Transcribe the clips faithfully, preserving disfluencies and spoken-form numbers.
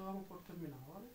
damos por terminado, ¿vale?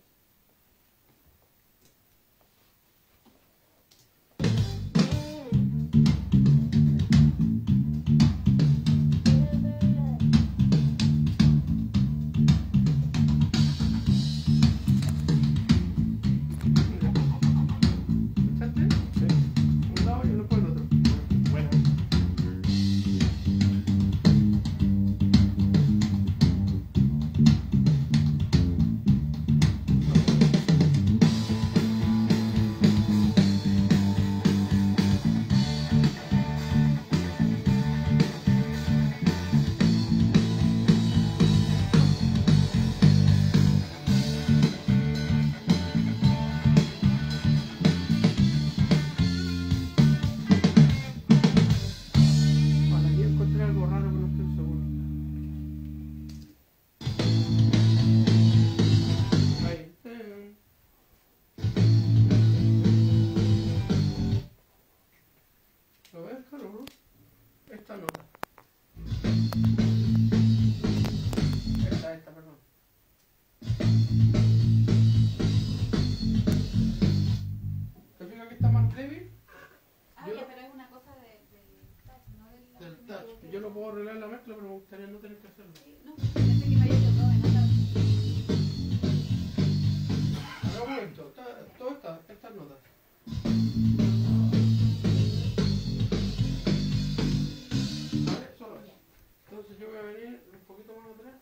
Esta nota. Esta, esta, perdón. ¿Te fijas que está más débil? Ah, Yo ya, lo- pero es una cosa de, del touch, no del... Del touch. Yo lo puedo arreglar en la mezcla, pero me gustaría no tener que hacerlo. Sí, no, pensé que me había tocado de notas. Hagamos esto. Está- Todas estas, estas notas. ¿Vale? Solo eso. Entonces yo voy a venir un poquito más atrás.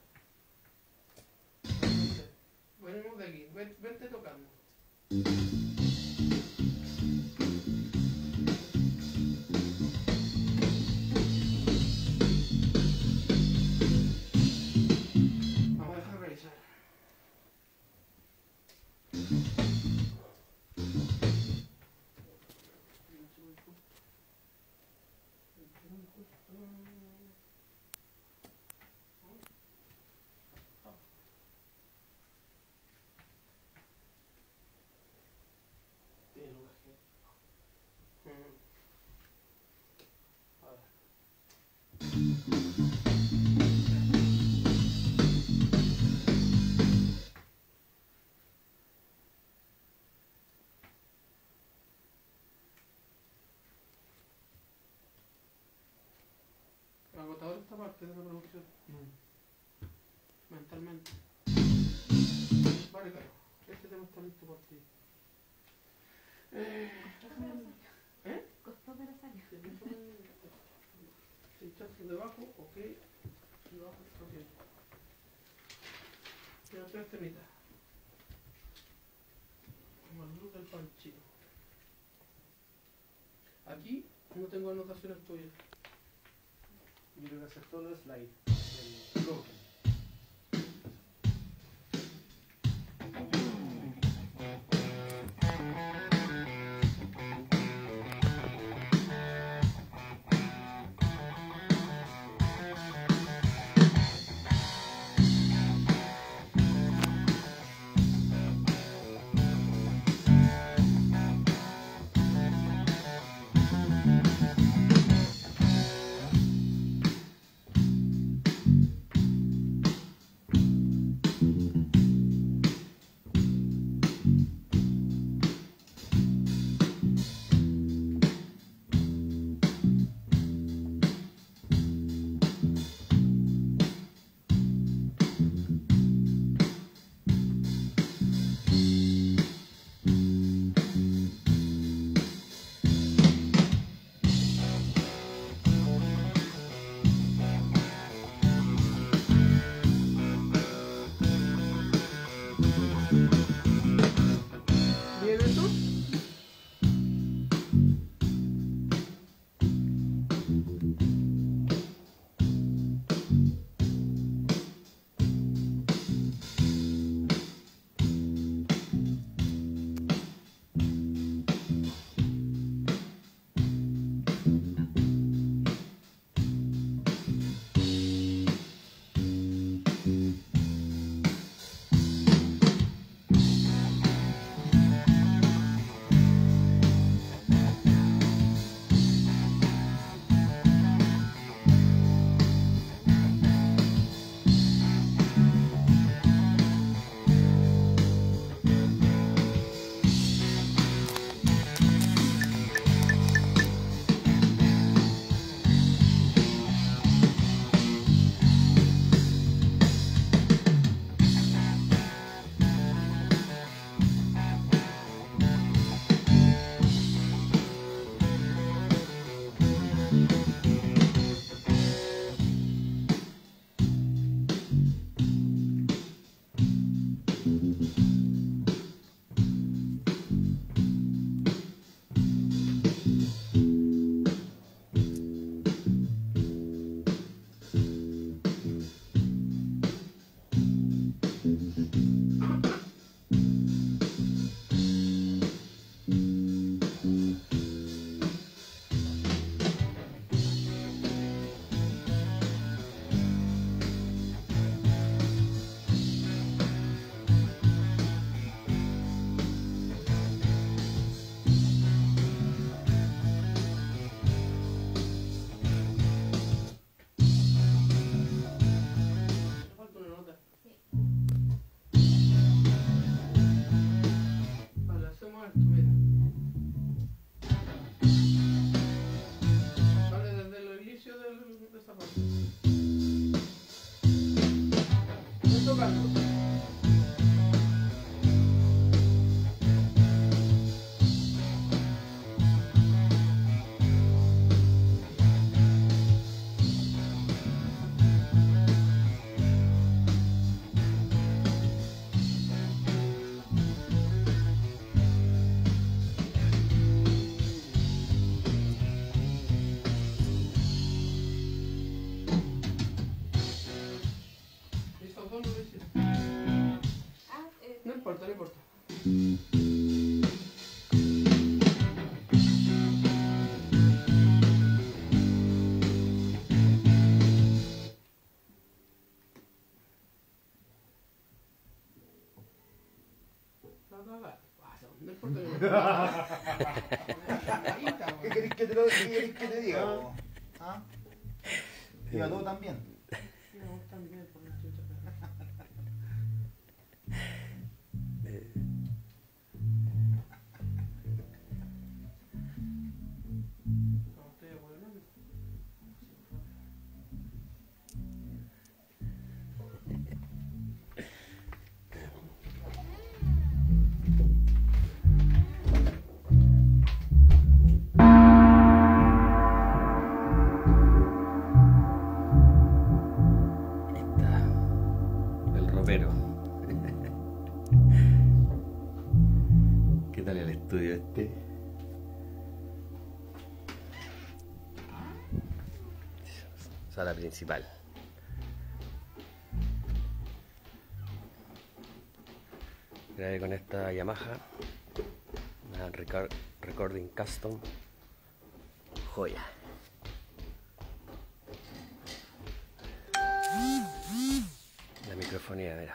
Venimos de aquí. Ven- Vente tocando. Vamos a dejar revisar. Agotador esta parte de la producción. Mm. Mentalmente. Vale, claro. Este tema está listo por ti. Eh, ¿Eh? Costó pero salió. Pinchazo debajo, ok. Debajo, ok. Quedan tres temitas. Como el luz del panchito. Aquí no tengo anotaciones tuyas. Yo creo que hacer todo el slide del logo. importa, no importa. No importa, no importa. ¿Qué querés que te, lo, qué querés que te diga? po? ¿Ah? Iba todo tan bien. ¿Qué tal el estudio este? Sala principal. Grabé con esta Yamaha, una record, Recording Custom, joya. La microfonía, mira.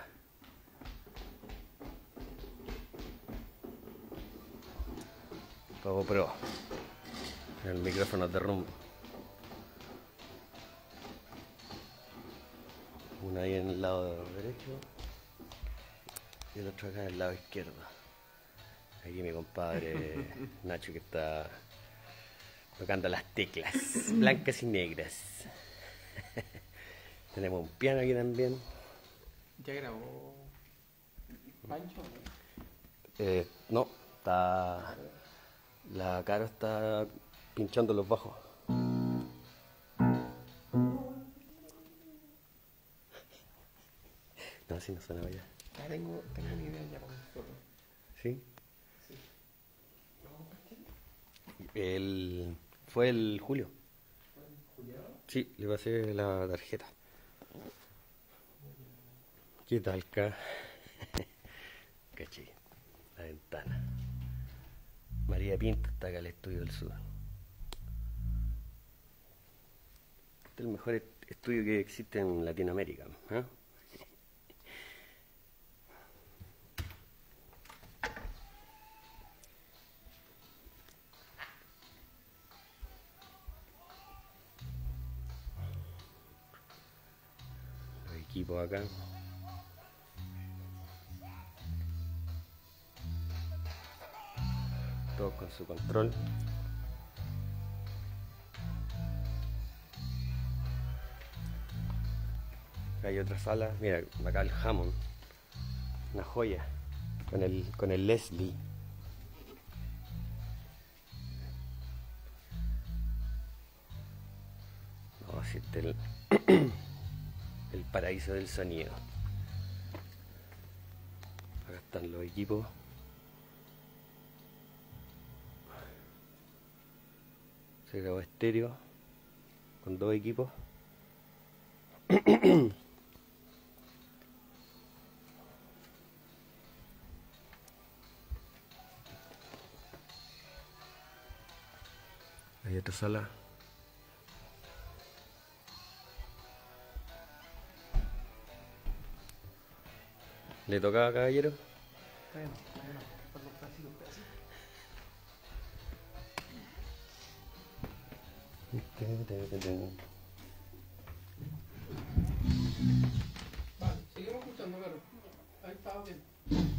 Pogo Pro. El micrófono de Room. Uno ahí en el lado derecho y el otro acá en el lado izquierdo. Aquí mi compadre Nacho, que está tocando las teclas blancas y negras. Tenemos un piano aquí también. ¿Ya grabó Pancho? Eh, no, está... La Caro está pinchando los bajos. No, así no sonaba ya. Ya tengo, tengo una idea ya con esto. ¿Sí? Sí. El... Fue el Julio. ¿Julio? Sí, le pasé la tarjeta. ¿Qué tal, acá? Caché. La ventana. María Pinto está acá en el estudio del sur. Este es el mejor estudio que existe en Latinoamérica, ¿eh? Los equipos acá. Todos con su control. Acá hay otra sala, mira, acá el Hammond, una joya, con el, con el Leslie. No, si este el, el paraíso del sonido. Acá están los equipos. Se grabó estéreo con dos equipos. Hay otra sala. ¿Le tocaba, caballero? Bueno, bueno, por los pedacitos, pedacitos. Vale, seguimos escuchando, claro. Ahí estaba bien.